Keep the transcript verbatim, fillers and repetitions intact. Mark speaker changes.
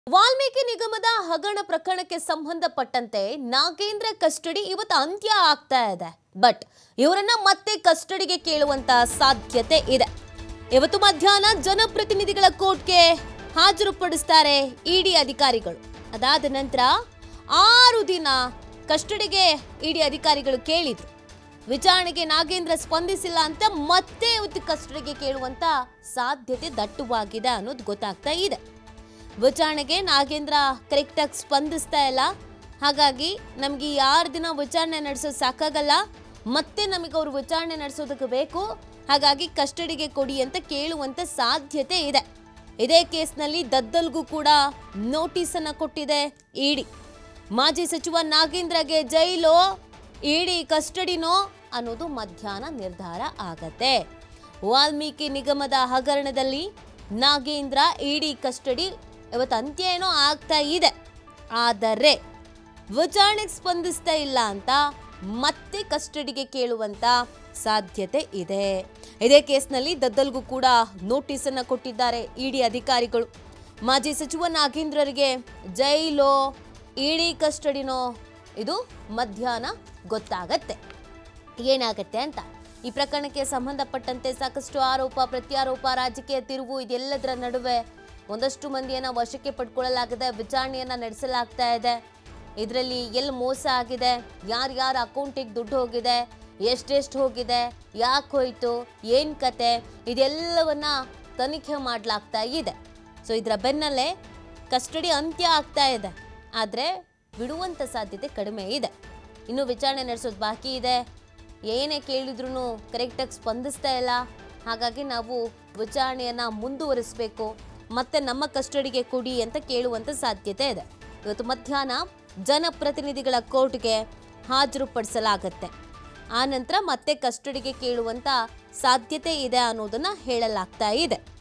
Speaker 1: ವಾಲ್ಮೀಕಿ ನಿಗಮದ ಹಗರಣ ಪ್ರಕರಣಕ್ಕೆ ಸಂಬಂಧಪಟ್ಟಂತೆ ನಾಗೇಂದ್ರ ಕಸ್ಟಡಿ ಇವತ್ತು ಅಂತ್ಯ ಆಗ್ತಾ ಇದೆ. ಬಟ್ ಇವರನ್ನ ಮತ್ತೆ ಕಸ್ಟಡಿಗೆ ಕೇಳುವಂತ ಸಾಧ್ಯತೆ ಇದೆ. ಇವತ್ತು ಮಧ್ಯಾಹ್ನ ಜನಪ್ರತಿನಿಧಿಗಳ ಕೋರ್ಟ್ಗೆ ಹಾಜರುಪಡಿಸುತ್ತಾರೆ ಇಡಿ ಅಧಿಕಾರಿಗಳು. ಅದಾದ ನಂತರ ಆರು ದಿನ ಕಸ್ಟಡಿಗೆ ಇಡಿ ಅಧಿಕಾರಿಗಳು ಕೇಳಿದ್ರು. ವಿಚಾರಣೆಗೆ ನಾಗೇಂದ್ರ ಸ್ಪಂದಿಸಿಲ್ಲ ಅಂತ ಮತ್ತೆ ಇವತ್ತು ಕಸ್ಟಡಿಗೆ ಕೇಳುವಂತ ಸಾಧ್ಯತೆ ದಟ್ಟವಾಗಿದೆ ಅನ್ನೋದು ಗೊತ್ತಾಗ್ತಾ ಇದೆ. ವಿಚಾರಣೆಗೆ ನಾಗೇಂದ್ರ ಕರೆಕ್ಟಾಗಿ ಸ್ಪಂದಿಸ್ತಾ ಇಲ್ಲ. ಹಾಗಾಗಿ ನಮಗೆ ಈ ಆರು ದಿನ ವಿಚಾರಣೆ ನಡೆಸೋದು ಸಾಕಾಗಲ್ಲ, ಮತ್ತೆ ನಮಗೆ ಅವರು ವಿಚಾರಣೆ ನಡೆಸೋದಕ್ಕೆ ಬೇಕು, ಹಾಗಾಗಿ ಕಸ್ಟಡಿಗೆ ಕೊಡಿ ಅಂತ ಕೇಳುವಂತ ಸಾಧ್ಯತೆ ಇದೆ. ಇದೇ ಕೇಸ್ನಲ್ಲಿ ದದ್ದಲ್ಗೂ ಕೂಡ ನೋಟಿಸ್ ಅನ್ನ ಕೊಟ್ಟಿದೆ ಇಡಿ. ಮಾಜಿ ಸಚಿವ ನಾಗೇಂದ್ರಗೆ ಜೈಲು, ಇಡಿ ಕಸ್ಟಡಿನೋ ಅನ್ನೋದು ಮಧ್ಯಾಹ್ನ ನಿರ್ಧಾರ ಆಗತ್ತೆ. ವಾಲ್ಮೀಕಿ ನಿಗಮದ ಹಗರಣದಲ್ಲಿ ನಾಗೇಂದ್ರ ಇಡಿ ಕಸ್ಟಡಿ ಇವತ್ತು ಅಂತ್ಯ ಏನೋ ಆಗ್ತಾ ಇದೆ. ಆದರೆ ವಿಚಾರಣೆಗೆ ಸ್ಪಂದಿಸ್ತಾ ಇಲ್ಲ ಅಂತ ಮತ್ತೆ ಕಸ್ಟಡಿಗೆ ಕೇಳುವಂತ ಸಾಧ್ಯತೆ ಇದೆ. ಇದೇ ಕೇಸ್ನಲ್ಲಿ ದದ್ದಲ್ಗೂ ಕೂಡ ನೋಟಿಸ್ ಅನ್ನ ಕೊಟ್ಟಿದ್ದಾರೆ ಇಡಿ ಅಧಿಕಾರಿಗಳು. ಮಾಜಿ ಸಚಿವ ನಾಗೇಂದ್ರರಿಗೆ ಜೈಲು, ಇಡಿ ಕಸ್ಟಡಿನೋ ಇದು ಮಧ್ಯಾಹ್ನ ಗೊತ್ತಾಗತ್ತೆ ಏನಾಗತ್ತೆ ಅಂತ. ಈ ಪ್ರಕರಣಕ್ಕೆ ಸಂಬಂಧಪಟ್ಟಂತೆ ಸಾಕಷ್ಟು ಆರೋಪ ಪ್ರತ್ಯಾರೋಪ, ರಾಜಕೀಯ ತಿರುವು, ಇದೆಲ್ಲದರ ನಡುವೆ ಒಂದಷ್ಟು ಮಂದಿಯನ್ನ ವಶಕ್ಕೆ ಪಡ್ಕೊಳ್ಳಲಾಗಿದೆ. ವಿಚಾರಣೆಯನ್ನ ನಡೆಸಲಾಗ್ತಾ ಇದೆ. ಇದರಲ್ಲಿ ಎಲ್ಲಿ ಮೋಸ ಆಗಿದೆ, ಯಾರ್ಯಾರ ಅಕೌಂಟಿಗೆ ದುಡ್ಡು ಹೋಗಿದೆ, ಎಷ್ಟೆಷ್ಟು ಹೋಗಿದೆ, ಯಾಕೆ ಹೋಯ್ತು, ಏನು ಕತೆ, ಇದೆಲ್ಲವನ್ನ ತನಿಖೆ ಮಾಡಲಾಗ್ತಾ ಇದೆ. ಸೊ ಇದರ ಬೆನ್ನಲ್ಲೇ ಕಸ್ಟಡಿ ಅಂತ್ಯ ಆಗ್ತಾ ಇದೆ. ಆದರೆ ಬಿಡುವಂಥ ಸಾಧ್ಯತೆ ಕಡಿಮೆ ಇದೆ. ಇನ್ನು ವಿಚಾರಣೆ ನಡೆಸೋದು ಬಾಕಿ ಇದೆ. ಏನೇ ಕೇಳಿದ್ರೂ ಕರೆಕ್ಟಾಗಿ ಸ್ಪಂದಿಸ್ತಾ ಇಲ್ಲ. ಹಾಗಾಗಿ ನಾವು ವಿಚಾರಣೆಯನ್ನು ಮುಂದುವರಿಸಬೇಕು, ಮತ್ತೆ ನಮ್ಮ ಕಸ್ಟಡಿಗೆ ಕೊಡಿ ಅಂತ ಕೇಳುವಂಥ ಸಾಧ್ಯತೆ ಇದೆ. ಇವತ್ತು ಮಧ್ಯಾಹ್ನ ಜನಪ್ರತಿನಿಧಿಗಳ ಕೋರ್ಟ್ಗೆ ಹಾಜರುಪಡಿಸಲಾಗತ್ತೆ. ಆ ನಂತರ ಮತ್ತೆ ಕಸ್ಟಡಿಗೆ ಕೇಳುವಂಥ ಸಾಧ್ಯತೆ ಇದೆ ಅನ್ನೋದನ್ನು ಹೇಳಲಾಗ್ತಾ ಇದೆ.